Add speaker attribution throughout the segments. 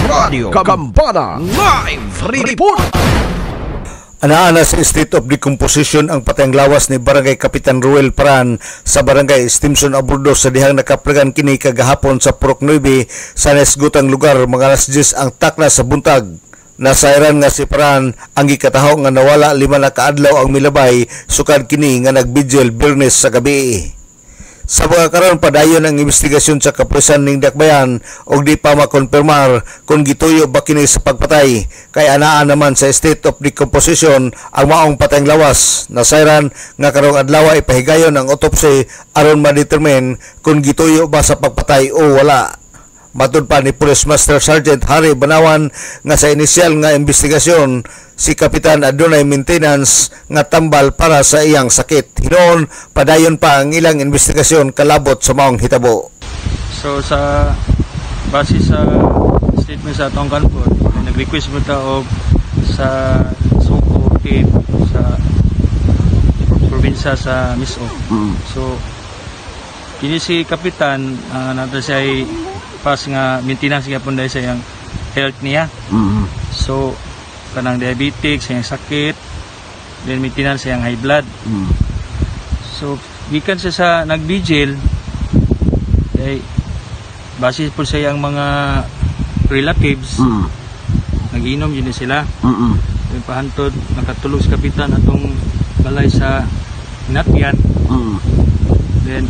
Speaker 1: Radio Kambana Live Report.
Speaker 2: Anaana sa state of decomposition ang patayang lawas ni Barangay Kapitan Ruel Paran sa Barangay Stimson Aburdo sa dihang nakaplagan kini kagahapon sa Purok 9 sa nasgutang lugar mga alas 10 ang takna sa buntag. Nasairan nga si Paran ang gikataho nga nawala 5 na kaadlaw ang milabay sukad kini nga nagbigil Biyernes sa gabi. Sa mga karon padayon ang investigasyon sa kapulisan ning Dakbayan og di pa makonfirmar kung gituyo ba kini sa pagpatay kay anaa naman sa state of decomposition ang maong patayng lawas. Nasairan nga karong adlaw ipahigayon ang autopsy aron ma-determine kung gituyo ba sa pagpatay o wala. Matud pa ni Police Master Sergeant Harry Banawan nga sa inisyal nga investigasyon si Kapitan adunay maintenance nga tambal para sa iyang sakit. Hinoon padayon pa ang ilang investigasyon kalabot sa maong hitabo.
Speaker 3: So sa base sa statement sa atong kanpot, nag-request mo ta og sa Suko team sa probinsya sa Miso. So kini si Kapitan nato siya pas nga maintenance nga punday sa iyang health niya. So kanang diabetic sa iyang sakit, then maintenance sa iyang high blood. So gikan siya sa nag-vigil ay base po sa iyang mga relatives nag-inom yun sila. Then pahantod nakatulog si Kapitan atong balay sa Inatyan. Then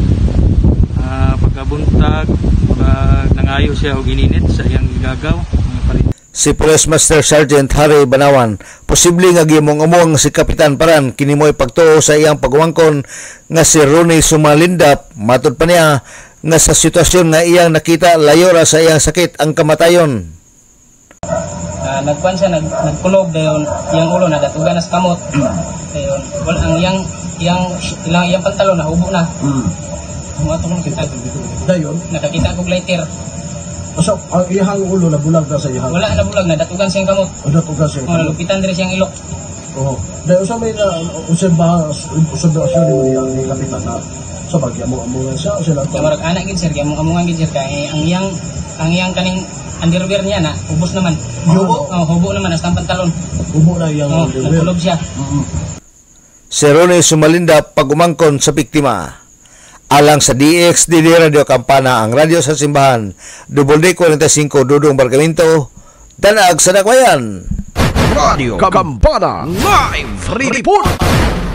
Speaker 3: pagkabuntag nangayo siya og ininit sa iyang igagaw.
Speaker 2: Si Police Master Sergeant Harry Banawan, posible nga gimong-umong si Kapitan Paran kini mo'y pagtuo sa iyang pagwangkon nga si Ronnie Sumalindap. Matud pa niya nga sa sitwasyon nga iyang nakita layo ra sa iyang sakit ang kamatayon.
Speaker 4: Nagkuan siya nagkulog dayon iyang ulo nagatugan na sa kamot. Dayon wal ang iyang pantalon na ubo na. Matulong kita
Speaker 5: dayon
Speaker 4: nakakita kog lighter.
Speaker 5: So, ang iyang ulo na bulag na sa iyang?
Speaker 4: Wala na bulag na datugan siyang kamot.
Speaker 5: Datugan siyang kamot.
Speaker 4: Nalupitan din siyang ilok.
Speaker 5: Oo. Dahil usap may na observasyon ni Kapitan na sa pag-amungan siya o sila?
Speaker 4: Marag anak gid sir, amungan gid sir kay ang iyang kaning underwear niya na ubos naman. Hubo naman as pantalon.
Speaker 5: Hubo na iyang underwear.
Speaker 4: Nagkulog siya.
Speaker 2: Si Ronnie Sumalindap pagumangkon sa biktima. Alang sa DXDD Radio Kampana, ang radyo sa simbahan, WD45 Dudong Bargamento, Danag sa Dakbayan.
Speaker 1: Radio Kambana Live Report.